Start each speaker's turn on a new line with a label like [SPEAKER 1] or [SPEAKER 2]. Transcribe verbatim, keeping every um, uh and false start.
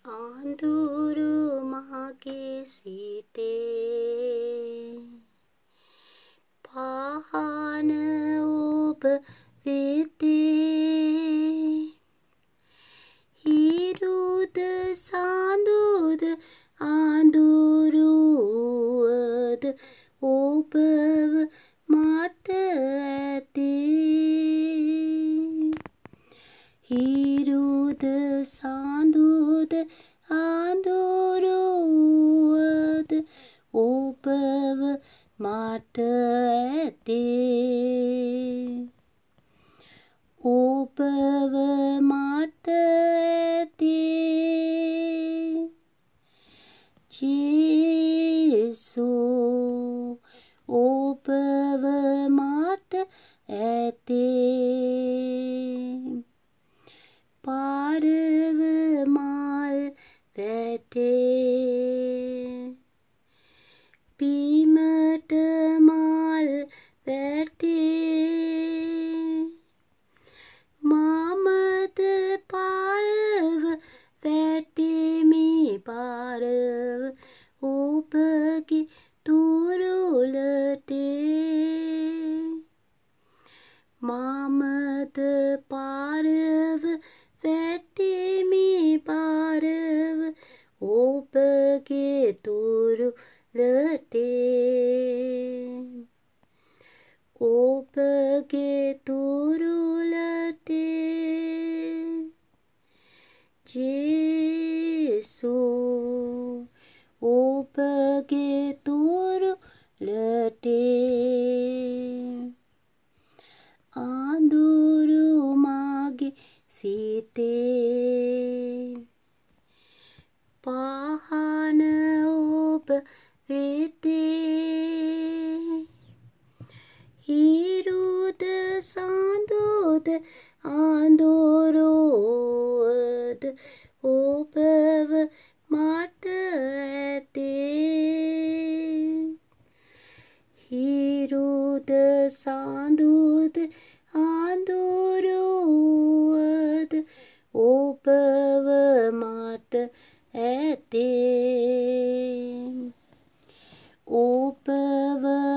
[SPEAKER 1] ආඳුරු මගේ සිතේ පහන ඔබ වෙතේ හිරුද සඳුද ආඳුරුවද ඔබව මට ඇතේ හිරුද සඳුද ආඳුරුවද ඔබව මට ඇතේ ඔබව මට ඇතේ ජේසුස් ඔබව මට ඇතේ පාරව මල් වැටේ බිමට මල් වැටේ මමද පාරව වැටෙමි පාරව ඔබගේ තුරුලටේ මමද පාරව වැටෙමි පාරව ඔබගේ තුරුලටේ ඔබගේ තුරුලටේ ජේසුස් ඔබගේ තුරුලටේ ආඳුරු මගේ සිතේ පහන ඔබ වෙතේ හිරුද සඳුද ආඳුරුවද ඔබව මට ඇතේ හිරුද සඳුද ආඳුරුවද ඔබව මට ඇතේ ඔබව